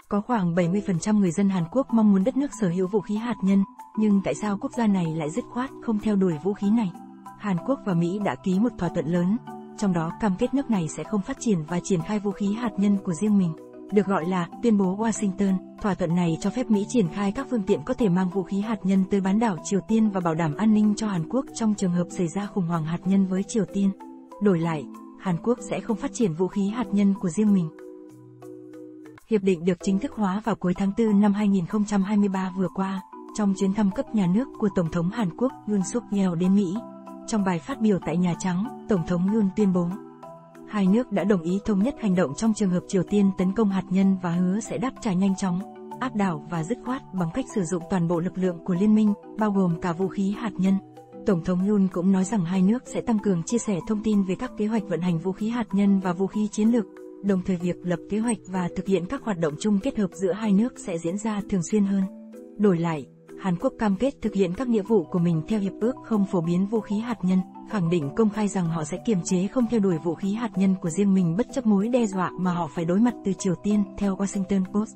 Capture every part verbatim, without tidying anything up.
Có khoảng bảy mươi phần trăm người dân Hàn Quốc mong muốn đất nước sở hữu vũ khí hạt nhân, nhưng tại sao quốc gia này lại dứt khoát không theo đuổi vũ khí này? Hàn Quốc và Mỹ đã ký một thỏa thuận lớn, trong đó cam kết nước này sẽ không phát triển và triển khai vũ khí hạt nhân của riêng mình, được gọi là Tuyên bố Washington. Thỏa thuận này cho phép Mỹ triển khai các phương tiện có thể mang vũ khí hạt nhân tới bán đảo Triều Tiên và bảo đảm an ninh cho Hàn Quốc trong trường hợp xảy ra khủng hoảng hạt nhân với Triều Tiên. Đổi lại, Hàn Quốc sẽ không phát triển vũ khí hạt nhân của riêng mình. Hiệp định được chính thức hóa vào cuối tháng tư năm hai nghìn không trăm hai mươi ba vừa qua, trong chuyến thăm cấp nhà nước của Tổng thống Hàn Quốc Yoon Suk Yeol đến Mỹ. Trong bài phát biểu tại Nhà Trắng, Tổng thống Yoon tuyên bố, hai nước đã đồng ý thống nhất hành động trong trường hợp Triều Tiên tấn công hạt nhân và hứa sẽ đáp trả nhanh chóng, áp đảo và dứt khoát bằng cách sử dụng toàn bộ lực lượng của liên minh, bao gồm cả vũ khí hạt nhân. Tổng thống Yoon cũng nói rằng hai nước sẽ tăng cường chia sẻ thông tin về các kế hoạch vận hành vũ khí hạt nhân và vũ khí chiến lược, đồng thời việc lập kế hoạch và thực hiện các hoạt động chung kết hợp giữa hai nước sẽ diễn ra thường xuyên hơn. Đổi lại, Hàn Quốc cam kết thực hiện các nghĩa vụ của mình theo hiệp ước không phổ biến vũ khí hạt nhân, khẳng định công khai rằng họ sẽ kiềm chế không theo đuổi vũ khí hạt nhân của riêng mình bất chấp mối đe dọa mà họ phải đối mặt từ Triều Tiên, theo Washington Post.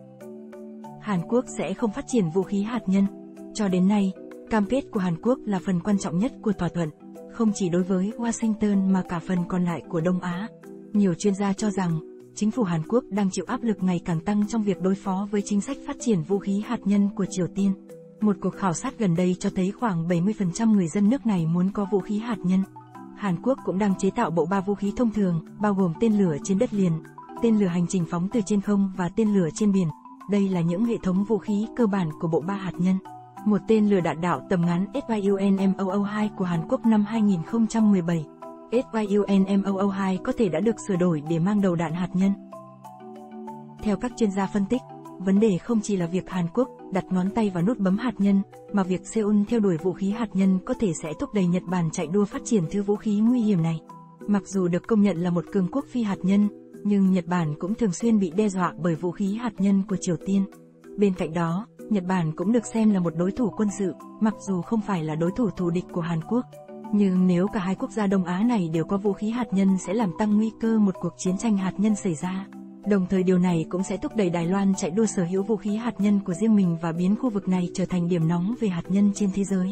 Hàn Quốc sẽ không phát triển vũ khí hạt nhân. Cho đến nay, cam kết của Hàn Quốc là phần quan trọng nhất của thỏa thuận, không chỉ đối với Washington mà cả phần còn lại của Đông Á. Nhiều chuyên gia cho rằng, chính phủ Hàn Quốc đang chịu áp lực ngày càng tăng trong việc đối phó với chính sách phát triển vũ khí hạt nhân của Triều Tiên. Một cuộc khảo sát gần đây cho thấy khoảng bảy mươi phần trăm người dân nước này muốn có vũ khí hạt nhân. Hàn Quốc cũng đang chế tạo bộ ba vũ khí thông thường, bao gồm tên lửa trên đất liền, tên lửa hành trình phóng từ trên không và tên lửa trên biển. Đây là những hệ thống vũ khí cơ bản của bộ ba hạt nhân. Một tên lửa đạn đạo tầm ngắn Syunmoo hai của Hàn Quốc năm hai nghìn không trăm mười bảy. Syunmoo hai có thể đã được sửa đổi để mang đầu đạn hạt nhân. Theo các chuyên gia phân tích, vấn đề không chỉ là việc Hàn Quốc đặt ngón tay vào nút bấm hạt nhân, mà việc Seoul theo đuổi vũ khí hạt nhân có thể sẽ thúc đẩy Nhật Bản chạy đua phát triển thứ vũ khí nguy hiểm này. Mặc dù được công nhận là một cường quốc phi hạt nhân, nhưng Nhật Bản cũng thường xuyên bị đe dọa bởi vũ khí hạt nhân của Triều Tiên. Bên cạnh đó, Nhật Bản cũng được xem là một đối thủ quân sự, mặc dù không phải là đối thủ thù địch của Hàn Quốc. Nhưng nếu cả hai quốc gia Đông Á này đều có vũ khí hạt nhân sẽ làm tăng nguy cơ một cuộc chiến tranh hạt nhân xảy ra. Đồng thời điều này cũng sẽ thúc đẩy Đài Loan chạy đua sở hữu vũ khí hạt nhân của riêng mình và biến khu vực này trở thành điểm nóng về hạt nhân trên thế giới.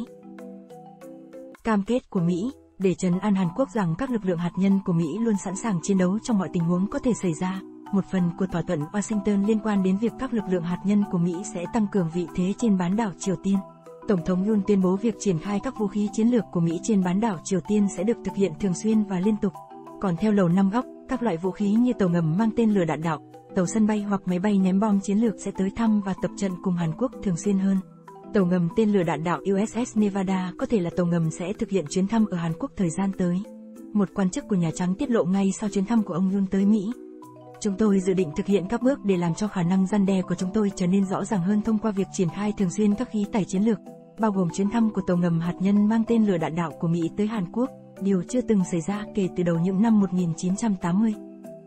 Cam kết của Mỹ để trấn an Hàn Quốc rằng các lực lượng hạt nhân của Mỹ luôn sẵn sàng chiến đấu trong mọi tình huống có thể xảy ra. Một phần của thỏa thuận Washington liên quan đến việc các lực lượng hạt nhân của Mỹ sẽ tăng cường vị thế trên bán đảo Triều Tiên. Tổng thống Yoon tuyên bố việc triển khai các vũ khí chiến lược của Mỹ trên bán đảo Triều Tiên sẽ được thực hiện thường xuyên và liên tục. Còn theo Lầu Năm Góc, các loại vũ khí như tàu ngầm mang tên lửa đạn đạo, tàu sân bay hoặc máy bay ném bom chiến lược sẽ tới thăm và tập trận cùng Hàn Quốc thường xuyên hơn. Tàu ngầm tên lửa đạn đạo u ét ét Nevada có thể là tàu ngầm sẽ thực hiện chuyến thăm ở Hàn Quốc thời gian tới. Một quan chức của Nhà Trắng tiết lộ ngay sau chuyến thăm của ông Yoon tới Mỹ. Chúng tôi dự định thực hiện các bước để làm cho khả năng răn đe của chúng tôi trở nên rõ ràng hơn thông qua việc triển khai thường xuyên các khí tải chiến lược, bao gồm chuyến thăm của tàu ngầm hạt nhân mang tên lửa đạn đạo của Mỹ tới Hàn Quốc, điều chưa từng xảy ra kể từ đầu những năm một nghìn chín trăm tám mươi.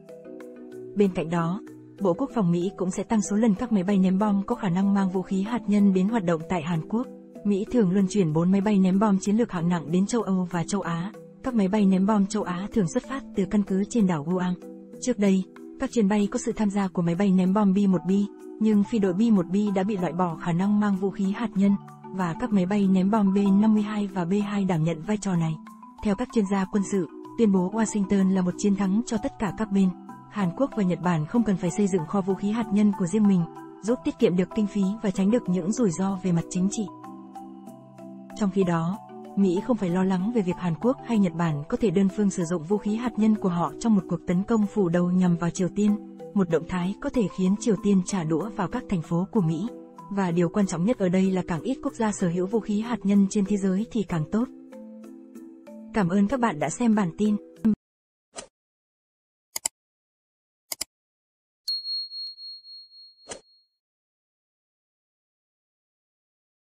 Bên cạnh đó, Bộ Quốc phòng Mỹ cũng sẽ tăng số lần các máy bay ném bom có khả năng mang vũ khí hạt nhân đến hoạt động tại Hàn Quốc. Mỹ thường luân chuyển bốn máy bay ném bom chiến lược hạng nặng đến châu Âu và châu Á. Các máy bay ném bom châu Á thường xuất phát từ căn cứ trên đảo Guam. Trước đây, các chuyến bay có sự tham gia của máy bay ném bom B một B, nhưng phi đội B một B đã bị loại bỏ khả năng mang vũ khí hạt nhân, và các máy bay ném bom B năm mươi hai và B hai đảm nhận vai trò này. Theo các chuyên gia quân sự, tuyên bố Washington là một chiến thắng cho tất cả các bên. Hàn Quốc và Nhật Bản không cần phải xây dựng kho vũ khí hạt nhân của riêng mình, giúp tiết kiệm được kinh phí và tránh được những rủi ro về mặt chính trị. Trong khi đó, Mỹ không phải lo lắng về việc Hàn Quốc hay Nhật Bản có thể đơn phương sử dụng vũ khí hạt nhân của họ trong một cuộc tấn công phủ đầu nhằm vào Triều Tiên, một động thái có thể khiến Triều Tiên trả đũa vào các thành phố của Mỹ. Và điều quan trọng nhất ở đây là càng ít quốc gia sở hữu vũ khí hạt nhân trên thế giới thì càng tốt. Cảm ơn các bạn đã xem bản tin.